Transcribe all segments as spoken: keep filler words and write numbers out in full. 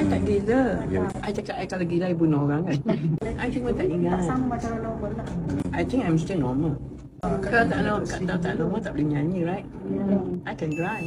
I tak gila. I cakap I kalau gila I bunuh orang kan. I cuma tak ingat. Sama macam normal lah. I think I'm still normal. Kalau tak normal, kalau tak normal tak boleh nyanyi, right? I can drive.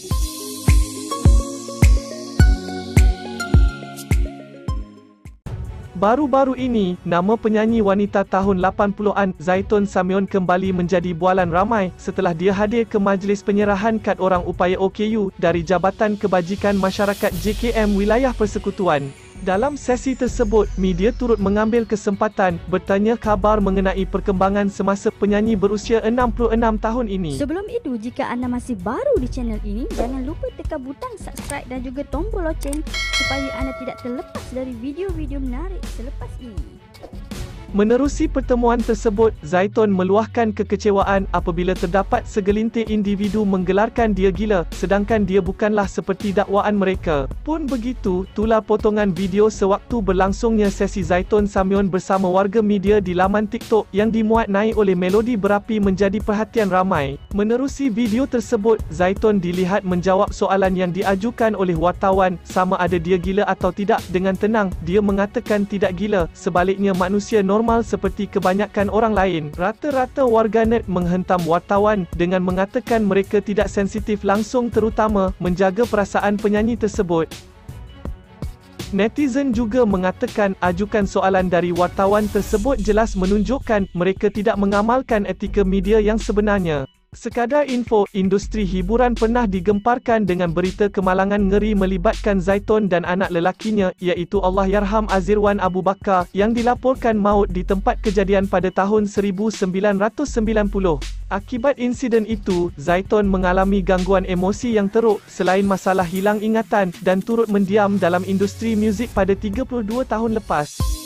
Baru-baru ini, nama penyanyi wanita tahun lapan puluhan Zaitun Samion kembali menjadi bualan ramai setelah dia hadir ke majlis penyerahan kad orang upaya O K U dari Jabatan Kebajikan Masyarakat J K M Wilayah Persekutuan. Dalam sesi tersebut, media turut mengambil kesempatan bertanya khabar mengenai perkembangan semasa penyanyi berusia enam puluh enam tahun ini. Sebelum itu, jika anda masih baru di channel ini, jangan lupa tekan butang subscribe dan juga tombol loceng supaya anda tidak terlepas dari video-video menarik selepas ini. Menerusi pertemuan tersebut, Zaitun meluahkan kekecewaan apabila terdapat segelintir individu menggelarkan dia gila, sedangkan dia bukanlah seperti dakwaan mereka. Pun begitu, itulah potongan video sewaktu berlangsungnya sesi Zaitun Samion bersama warga media di laman TikTok yang dimuat naik oleh melodi berapi menjadi perhatian ramai. Menerusi video tersebut, Zaitun dilihat menjawab soalan yang diajukan oleh wartawan sama ada dia gila atau tidak dengan tenang. Dia mengatakan tidak gila, sebaliknya manusia normal seperti kebanyakan orang lain. Rata-rata warganet menghentam wartawan dengan mengatakan mereka tidak sensitif langsung terutama menjaga perasaan penyanyi tersebut. Netizen juga mengatakan ajukan soalan dari wartawan tersebut jelas menunjukkan mereka tidak mengamalkan etika media yang sebenarnya. Sekadar info, industri hiburan pernah digemparkan dengan berita kemalangan ngeri melibatkan Zaitun dan anak lelakinya, iaitu Allahyarham Azirwan Abu Bakar, yang dilaporkan maut di tempat kejadian pada tahun seribu sembilan ratus sembilan puluh. Akibat insiden itu, Zaitun mengalami gangguan emosi yang teruk, selain masalah hilang ingatan, dan turut mendiam dalam industri muzik pada tiga puluh dua tahun lepas.